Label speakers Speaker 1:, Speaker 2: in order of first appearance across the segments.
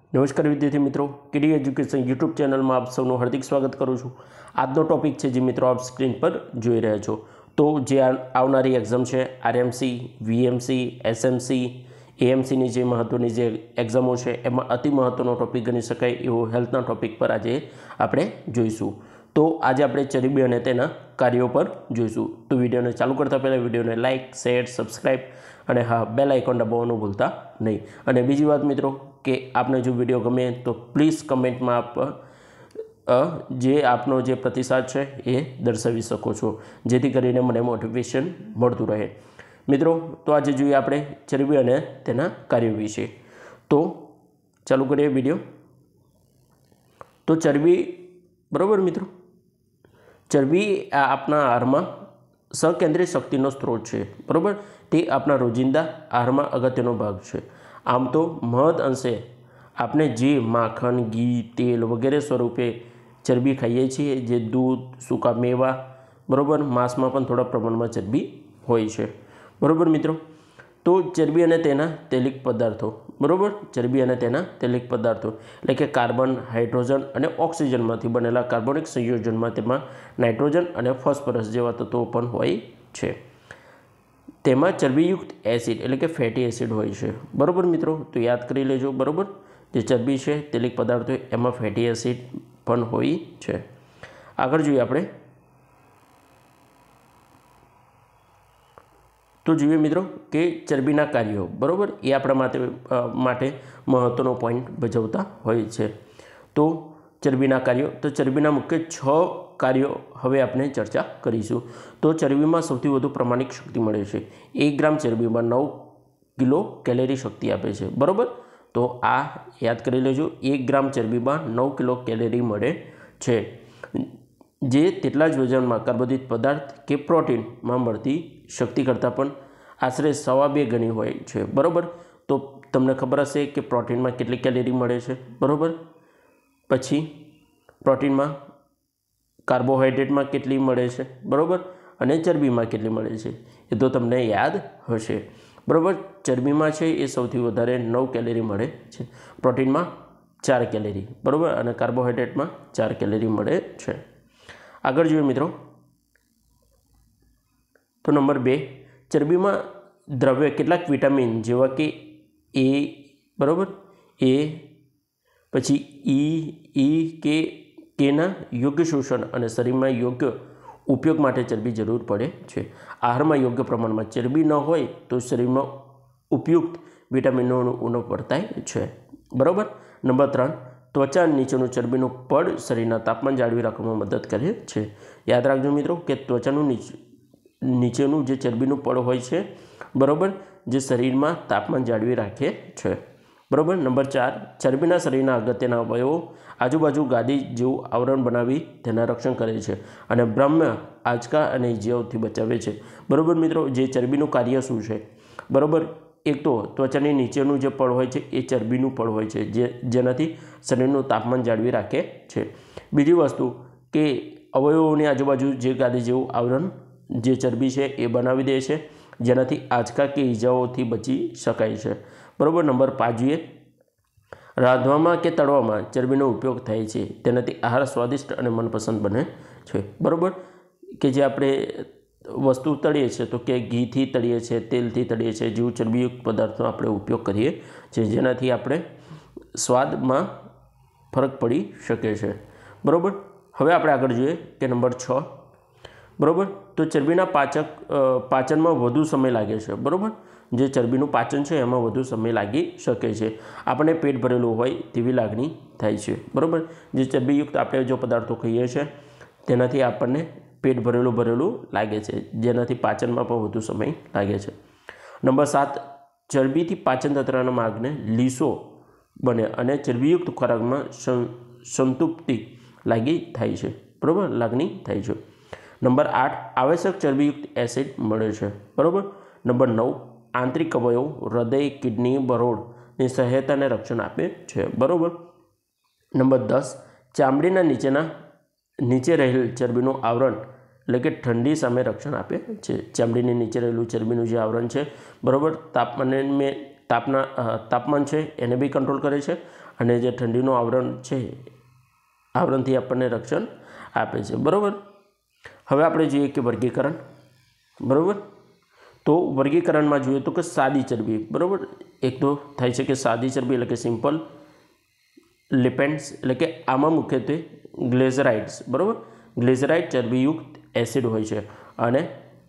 Speaker 1: નમસ્કાર વિદ્યાર્થી મિત્રો, કેડી એજ્યુકેશન યુટ્યુબ ચેનલમાં આપ સૌનું હાર્દિક સ્વાગત કરું છું। આજનો ટોપિક છે જે મિત્રો આપ સ્ક્રીન પર જોઈ રહ્યા છો, તો જે આવનારી એક્ઝામ છે આરએમસી, વીએમસી, એસએમસી, એએમસીની જે મહત્ત્વની જે એક્ઝામો છે એમાં અતિ મહત્ત્વનો ટોપિક ગણી શકાય એવો હેલ્થના ટોપિક પર આજે આપણે જોઈશું। તો આજે આપણે ચરબી અને તેના કાર્યો પર જોઈશું। તો વિડીયોને ચાલુ કરતાં પહેલાં વિડીયોને લાઇક, શેર, સબસ્ક્રાઈબ અને હા બેલ આઇકોન દબાવવાનું ભૂલતા નહીં। અને બીજી વાત મિત્રો કે આપને જો વિડીયો ગમે તો પ્લીઝ કમેન્ટમાં આપ જે આપનો જે પ્રતિસાદ છે એ દર્શાવી શકો છો, જેથી કરીને મને મોટિવેશન મળતું રહે। મિત્રો તો આજે જોઈએ આપણે ચરબી અને તેના કાર્યો વિશે। તો ચાલુ કરીએ વિડીયો। તો ચરબી, બરાબર મિત્રો, ચરબી આપણા આહારમાં સકેન્દ્રીય શક્તિનો સ્ત્રોત છે, બરાબર। તે આપણા રોજિંદા આહારમાં અગત્યનો ભાગ છે। આમ તો મહદ અંશે આપણે જે માખણ, ઘી, તેલ વગેરે સ્વરૂપે ચરબી ખાઈએ છીએ, જે દૂધ, સૂકા મેવા, બરાબર, માંસમાં પણ થોડા પ્રમાણમાં ચરબી હોય છે, બરાબર મિત્રો। તો ચરબી અને તેના તૈલિક પદાર્થો, બરાબર, ચરબી અને તેના તૈલિક પદાર્થો એટલે કે કાર્બન, હાઇડ્રોજન અને ઓક્સિજનમાંથી બનેલા કાર્બોનિક સંયોજનમાં તેમાં નાઇટ્રોજન અને ફોસ્ફરસ જેવા તત્વો પણ હોય છે। તેમાં ચરબીયુક્ત એસિડ એટલે કે ફેટી એસિડ હોય છે, બરાબર મિત્રો। તો યાદ કરી લેજો, બરાબર, જે ચરબી છે તૈલિક પદાર્થો એમાં ફેટી એસિડ પણ હોય છે। આગળ જોઈએ આપણે, તો જોઈએ મિત્રો કે ચરબીના કાર્યો, બરાબર, એ આપણા માટે મહત્ત્વનો પોઈન્ટ ભજવતા હોય છે। તો ચરબીના કાર્યો, તો ચરબીના મુખ્ય 6 કાર્યો હવે આપણે ચર્ચા કરીશું। તો ચરબીમાં સૌથી વધુ પ્રમાણિક શક્તિ મળે છે। 1 ગ્રામ ચરબીમાં 9 કિલો કેલેરી શક્તિ આપે છે, બરાબર। તો આ યાદ કરી લેજો, 1 ગ્રામ ચરબીમાં 9 કિલો કેલેરી મળે છે, જે તેટલા જ વજનમાં કાર્બોદિત પદાર્થ કે પ્રોટીનમાં મળતી શક્તિ કરતાં પણ આશરે 2.25 ગણી હોય છે, બરાબર। તો તમને ખબર હશે કે પ્રોટીનમાં કેટલી કેલેરી મળે છે, બરાબર, પછી પ્રોટીનમાં, કાર્બોહાઈડ્રેટમાં કેટલી મળે છે, બરાબર, અને ચરબીમાં કેટલી મળે છે એ તો તમને યાદ હશે, બરાબર। ચરબીમાં છે એ સૌથી વધારે 9 કેલેરી મળે છે, પ્રોટીનમાં 4 કેલેરી, બરાબર, અને કાર્બોહાઈડ્રેટમાં 4 કેલેરી મળે છે। આગળ જોઈએ મિત્રો, તો નંબર 2, ચરબીમાં દ્રવ્ય કેટલાક વિટામિન જેવા કે એ, બરાબર, એ, પછી ઈ, કેના યોગ્ય શોષણ અને શરીરમાં યોગ્ય ઉપયોગ માટે ચરબી જરૂર પડે છે। આહારમાં યોગ્ય પ્રમાણમાં ચરબી ન હોય તો શરીરમાં ઉપયુક્ત વિટામિનોનું ઉણપ વર્તાય છે, બરાબર। નંબર 3, ત્વચા નીચેનું ચરબીનું પડ શરીરના તાપમાન જાળવી રાખવામાં મદદ કરે છે। યાદ રાખજો મિત્રો કે ત્વચાનું નીચેનું જે ચરબીનું પડ હોય છે, બરાબર, જે શરીરમાં તાપમાન જાળવી રાખે છે, બરાબર। નંબર 4, ચરબીના શરીરના અગત્યના અવયવો આજુબાજુ ગાદી જેવું આવરણ બનાવી તેના રક્ષણ કરે છે અને બ્રહ્મ, આંચકા અને ઇજાઓથી બચાવે છે, બરાબર મિત્રો। જે ચરબીનું કાર્ય શું છે, બરાબર, એક તો ત્વચાની નીચેનું જે પડ હોય છે એ ચરબીનું પડ હોય છે, જેનાથી શરીરનું તાપમાન જાળવી રાખે છે। બીજી વસ્તુ કે અવયવોની આજુબાજુ જે ગાદી જેવું આવરણ જે ચરબી છે એ બનાવી દે છે, જેનાથી આંચકા કે ઈજાઓથી બચી શકાય છે, બરાબર। નંબર 5 જોઈએ, રાંધવામાં કે તળવામાં ચરબીનો ઉપયોગ થાય છે, તેનાથી આહાર સ્વાદિષ્ટ અને મનપસંદ બને છે, બરાબર। કે જે આપણે વસ્તુ તળીએ છીએ તો કે ઘીથી તળીએ છીએ, તેલથી તળીએ છીએ, જેવું ચરબીયુક્ત પદાર્થનો આપણે ઉપયોગ કરીએ છીએ, જેનાથી આપણે સ્વાદમાં ફરક પડી શકે છે, બરાબર। હવે આપણે આગળ જોઈએ કે નંબર 6, બરાબર, તો ચરબીના પાચનમાં વધુ સમય લાગે છે, બરાબર। જે ચરબીનું પાચન છે એમાં વધુ સમય લાગી શકે છે, આપણને પેટ ભરેલું હોય તેવી લાગણી થાય છે, બરાબર। જે ચરબીયુક્ત આપણે જો પદાર્થો ખાઈએ છીએ તેનાથી આપણને પેટ ભરેલું લાગે છે, જેનાથી પાચનમાં પણ વધુ સમય લાગે છે। નંબર 7, ચરબીથી પાચન તંત્રના માર્ગને લીસો બને અને ચરબીયુક્ત ખોરાકમાં સંતૃપ્તિ લાગણી થાય છે, બરાબર, લાગણી થાય છે। નંબર 8, આવશ્યક ચરબીયુક્ત એસિડ મળે છે, બરાબર। નંબર 9, આંતરિક અવયવ, હૃદય, કિડની, બરોળની સહાયતાને રક્ષણ આપે છે, બરાબર। નંબર 10, ચામડીના નીચે રહેલ ચરબીનું આવરણ એટલે કે ઠંડી સામે રક્ષણ આપે છે। ચામડીની નીચે રહેલું ચરબીનું જે આવરણ છે, બરાબર, તાપમાન છે એને બી કંટ્રોલ કરે છે અને જે ઠંડીનું આવરણ છે આવરણથી આપણને રક્ષણ આપે છે, બરાબર. હવે આપણે જોઈએ કે વર્ગીકરણ, બરાબર. તો વર્ગીકરણમાં જોઈએ તો કે સાદી ચરબી, બરાબર. એક તો થાય છે કે સાદી ચરબી એટલે કે સિમ્પલ લિપેન્ડ્સ, એટલે કે આમાં મુખ્યત્વે ગ્લિસરાઇડ્સ, બરાબર. ગ્લિસરાઇડ ચરબીયુક્ત એસિડ હોય છે અને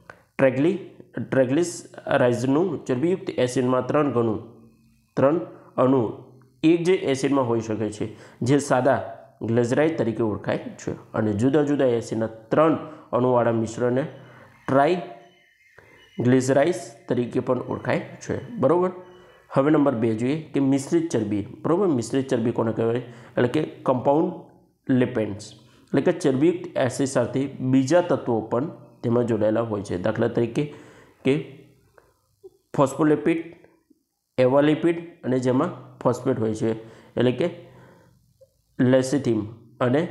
Speaker 1: ટ્રેગ્લિસરાઇડ્સનું ચરબીયુક્ત એસિડમાં 3 અણુ એક જે એસિડમાં હોઈ શકે છે જે સાદા ગ્લિસરાઇડ તરીકે ઓળખાય છે અને જુદા જુદા એસિડના 3 અણુવાળા મિશ્રણને ટ્રાઇગ્લિસરાઇડ્સ તરીકે પણ ઓળખાય છે, બરાબર. હવે નંબર 2 જોઈએ કે મિશ્રિત ચરબી, બરાબર. મિશ્રિત ચરબી કોને કહેવાય? એટલે કે કમ્પાઉન્ડ લિપેન્ડ્સ, એટલે કે ચરબીયુક્ત એસિડ સાથે બીજા તત્વો પણ તેમાં જોડાયેલા હોય છે. દાખલા તરીકે કે ફોસ્ફોલિપિડ, એવાલિપિડ અને જેમાં ફોસ્ફેટ હોય છે, એટલે કે લેસિથિન અને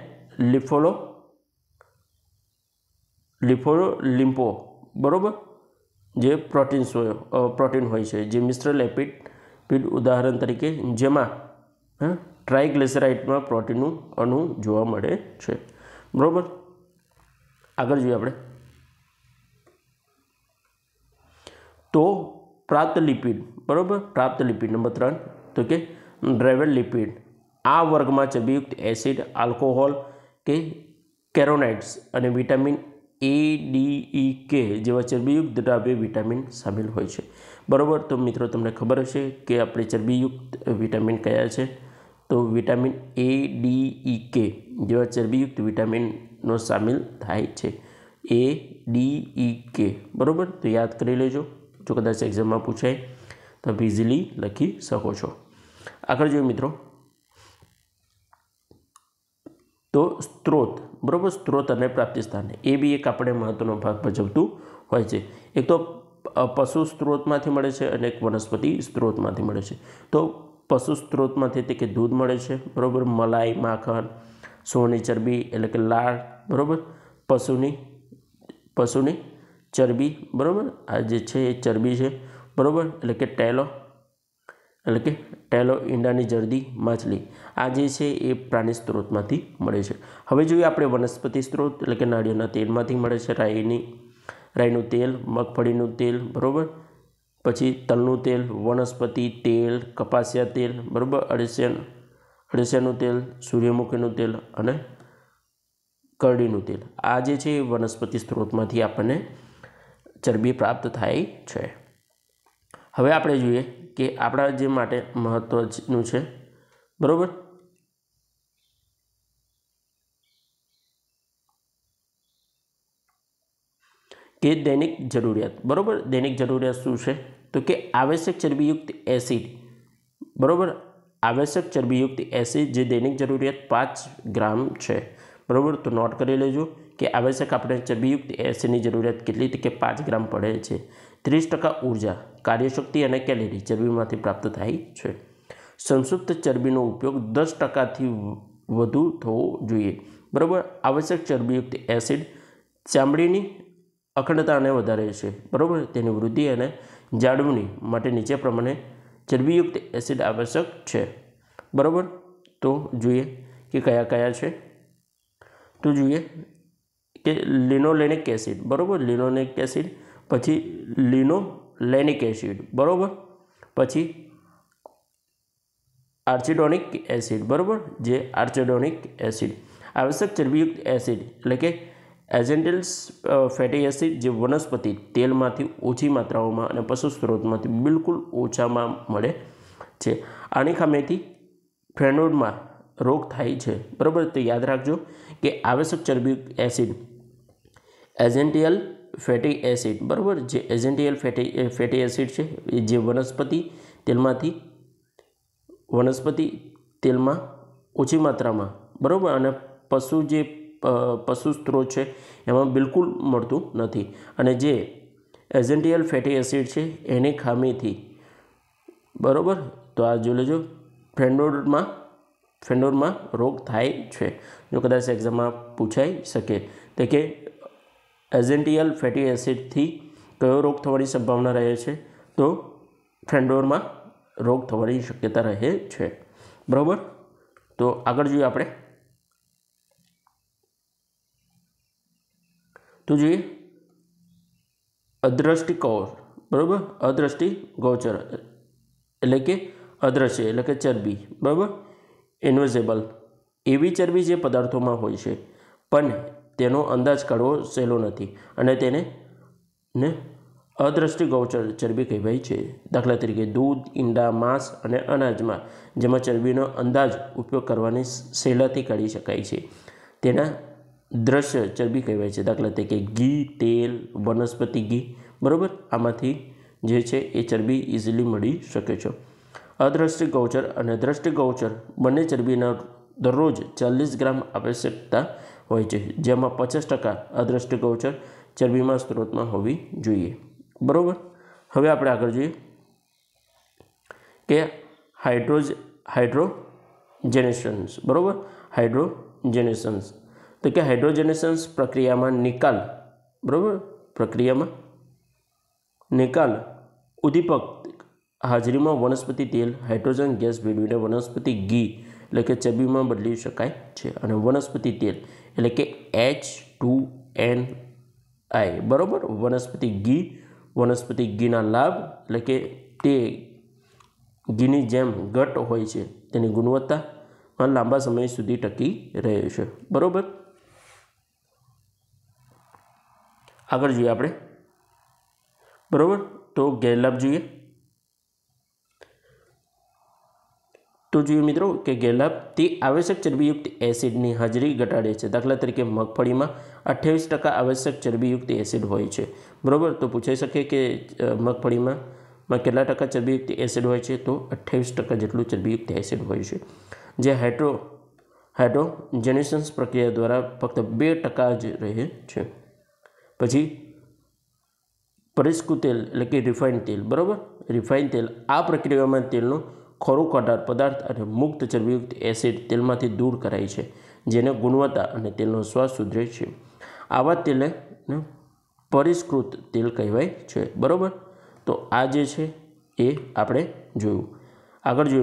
Speaker 1: લિમ્ફો, બરાબર. જે પ્રોટીન હોય છે જે મિશ્ર લિપિડ ઉદાહરણ તરીકે જેમાં ટ્રાઇગ્લિસરાઇડમાં પ્રોટીનનું અણુ જોવા મળે છે, બરાબર. આગળ જોઈએ આપણે તો પ્રાપ્ત લિપિડ, બરાબર. પ્રાપ્ત લિપિડ નંબર 3 તો કે ડ્રાઇવડ લિપિડ. આ વર્ગમાં ચરબીયુક્ત એસિડ, આલ્કોહોલ કે કેરોનાઇડ્સ અને vitamin A, D, E, K જેવા ચરબીયુક્ત દ્રાવ્ય વિટામિન સામેલ હોય છે, બરાબર. તો મિત્રો તમને ખબર હશે કે આપણે ચરબીયુક્ત વિટામિન કયા છે? તો vitamin A, D, E, K જેવા ચરબીયુક્ત વિટામિનનો સામેલ થાય છે. A, D, E, K, બરાબર. તો યાદ કરી લેજો, જો કદાચ એક્ઝામમાં પૂછાય તો ઇઝીલી લખી શકો છો. આગળ જોઈએ મિત્રો તો સ્ત્રોત, બરાબર. સ્ત્રોત અને પ્રાપ્તિ સ્થાન એ બી એક આપણે મહત્વનો ભાગ ભજવતું હોય છે. એક તો પશુ સ્ત્રોતમાંથી મળે છે અને એક વનસ્પતિ સ્ત્રોતમાંથી મળે છે. તો પશુ સ્ત્રોતમાંથી તે કે દૂધ મળે છે, બરાબર. મલાઈ, માખણ, સોની ચરબી એટલે કે લાળ, બરાબર. પશુની ચરબી, બરાબર. આ જે છે એ ચરબી છે, બરાબર. એટલે કે ટેલો, ઈંડાની જરદી, માછલી, આ જે છે એ પ્રાણી સ્ત્રોતમાંથી મળે છે. હવે જોઈએ આપણે વનસ્પતિ સ્ત્રોત, એટલે કે નાળિયેરના તેલમાંથી મળે છે. રાઈનું તેલ, મગફળીનું તેલ, બરાબર. પછી તલનું તેલ, વનસ્પતિ તેલ, કપાસિયા તેલ, બરાબર. અળસિયાનું તેલ, સૂર્યમુખીનું તેલ અને કરડીનું તેલ, આ જે છે વનસ્પતિ સ્ત્રોતમાંથી આપણને ચરબી પ્રાપ્ત થાય છે. હવે આપણે જોઈએ કે આપણા જે માટે મહત્વનું છે, બરાબર. કે દૈનિક જરૂરિયાત, બરાબર. દૈનિક જરૂરિયાત શું છે? તો કે આવશ્યક ચરબીયુક્ત એસિડ, બરાબર. આવશ્યક ચરબીયુક્ત એસિડ જે દૈનિક જરૂરિયાત 5 ગ્રામ છે, બરાબર. તો નોટ કરી લેજો કે આવશ્યક આપણે ચરબીયુક્ત એસિડની જરૂરિયાત કેટલી? કે 5 ગ્રામ પડે છે. 30% ઉર્જા, કાર્યશક્તિ અને કેલરી ચરબીમાંથી પ્રાપ્ત થાય છે. સંતૃપ્ત ચરબીનો ઉપયોગ 10%થી વધુ થવો જોઈએ, બરાબર. આવશ્યક ચરબીયુક્ત એસિડ ચામડીની અખંડતાને વધારે છે, બરાબર. તેની વૃદ્ધિ અને જાળવણી માટે નીચે પ્રમાણે ચરબીયુક્ત એસિડ આવશ્યક છે, બરાબર. તો જોઈએ કે કયા કયા છે. તો જોઈએ કે લિનોલેનિક એસિડ, બરાબર. લિનોલેનિક એસિડ, પછી લિનોલેનિક એસિડ, બરાબર. પછી આર્ચિડોનિક એસિડ, બરાબર. જે આર્ચિડોનિક એસિડ આવશ્યક ચરબીયુક્ત એસિડ એટલે કે એસેન્શિયલ ફેટી એસિડ જે વનસ્પતિ તેલમાંથી ઓછી માત્રાઓમાં અને પશુ સ્ત્રોતમાંથી બિલકુલ ઓછામાં મળે છે. આની ખામીથી ફેનોડમાં રોગ થાય છે, બરાબર. તો યાદ રાખજો કે આવશ્યક ચરબીયુક્ત એસિડ એસેન્શિયલ ફેટી એસિડ, બરાબર. જે એસેન્શિયલ ફેટી એસિડ છે એ જે વનસ્પતિ તેલમાં ઓછી માત્રામાં, બરાબર. અને પશુ સ્ત્રોત છે એમાં બિલકુલ મળતું નથી. અને જે એસેન્શિયલ ફેટી એસિડ છે એની ખામીથી, બરાબર. તો આ જોઈ લેજો, ફેનોડમાં રોગ થાય છે. જો કદાચ એક્ઝામમાં પૂછાઈ શકે તો કે એસેન્શિયલ ફેટી એસિડથી કયો રોગ થવાની સંભાવના રહે છે? તો ફેનોડમાં રોગ થવાની શક્યતા રહે છે, બરાબર. તો આગળ જોઈએ આપણે, તો જોઈએ અદ્રષ્ટિ કૌર, બરાબર, અદ્રષ્ટિ ગોચર એટલે કે અદ્રશ્ય એટલે કે ચરબી, બરાબર, ઇન્વિઝિબલ એવી ચરબી જે પદાર્થોમાં હોય છે પણ તેનો અંદાજ કાઢવો સહેલો નથી અને તેને અદ્રષ્ટિ ગોચર ચરબી કહેવાય છે. દાખલા તરીકે દૂધ, ઈંડા, માંસ અને અનાજમાં જેમાં ચરબીનો અંદાજ ઉપયોગ કરવાની સહેલાથી કાઢી શકાય છે તેના દ્રશ્ય ચરબી કહેવાય છે. દાખલા તરીકે ઘી, તેલ, વનસ્પતિ ઘી, બરાબર, આમાંથી જે છે એ ચરબી ઇઝીલી મળી શકે છે. અદ્રષ્ટિ ગોચર અને દ્રષ્ટિ ગોચર બંને ચરબીના દરરોજ 40 ગ્રામ આવશ્યકતા હોય છે, જેમાં 50% અદ્રષ્ટિ ગોચર ચરબીમાં સ્ત્રોતમાં હોવી જોઈએ, બરાબર. હવે આપણે આગળ જોઈએ કે હાઇડ્રોજેનેશન્સ, બરાબર, હાઇડ્રોજેનેશન્સ તો કે હાઇડ્રોજેનેશન્સ પ્રક્રિયામાં નિકાલ, બરાબર, પ્રક્રિયામાં નિકાલ ઉદ્દીપક હાજરીમાં વનસ્પતિ તેલ હાઇડ્રોજન ગેસ ભેળવીને વનસ્પતિ ઘી એટલે કે ચરબીમાં બદલી શકાય છે અને વનસ્પતિ તેલ એટલે કે H2NI, બરાબર, વનસ્પતિ ઘીના લાભ એટલે કે તે ઘીની જેમ ઘટ હોય છે તેની ગુણવત્તામાં લાંબા સમય સુધી ટકી રહે છે, બરાબર. આગળ જોઈએ આપણે, બરાબર, તો ગેરલાભ જોઈએ, તો જોઈએ મિત્રો કે ગેરલાભ તે આવશ્યક ચરબીયુક્ત એસિડની હાજરી ઘટાડે છે. દાખલા તરીકે મગફળીમાં 28% આવશ્યક ચરબીયુક્ત એસિડ હોય છે, બરાબર. તો પૂછાઈ શકે કે મગફળીમાં કેટલા ટકા ચરબીયુક્ત એસિડ હોય છે, તો 28% જેટલું ચરબીયુક્ત એસિડ હોય છે, જે હાઇડ્રોજેનેશન્સ પ્રક્રિયા દ્વારા ફક્ત 2% જ રહે છે. પછી પરિષ્કૃત તેલ એટલે કે રિફાઇન્ડ તેલ, બરાબર, રિફાઇન્ડ તેલ આ પ્રક્રિયામાં તેલનો ખોરું કાઢનાર પદાર્થ અને મુક્ત ચરબીયુક્ત એસિડ તેલમાંથી દૂર કરાય છે, જેને ગુણવત્તા અને તેલનો સ્વાદ સુધરે છે. આવા તેલને પરિષ્કૃત તેલ કહેવાય છે, બરાબર. તો આ જે છે એ આપણે જોયું. આગળ જોઈએ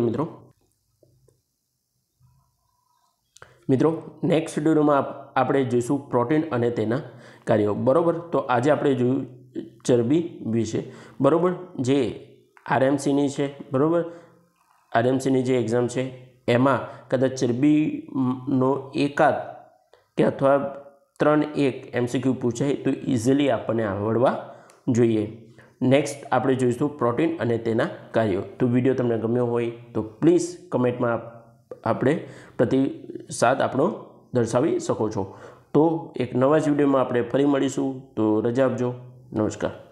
Speaker 1: મિત્રો નેક્સ્ટ વિડીયોમાં આપણે જોઈશું પ્રોટીન અને તેના કાર્યો, બરાબર. તો આજે આપણે જોયું ચરબી વિશે, બરાબર, જે RMCની છે, બરાબર. RMCની જે એક્ઝામ છે એમાં કદાચ ચરબીનો એકાદ કે અથવા 3-1 MCQ પૂછાય તો ઇઝીલી આપણને આવડવા જોઈએ. નેક્સ્ટ આપણે જોઈશું પ્રોટીન અને તેના કાર્યો. તો વિડીયો તમને ગમ્યો હોય તો પ્લીઝ કમેન્ટમાં આપણે પ્રતિસાદ આપણો દર્શાવી શકો છો. તો એક નવા જ વિડીયોમાં આપણે ફરી મળીશું. તો રજા આપજો. નમસ્કાર.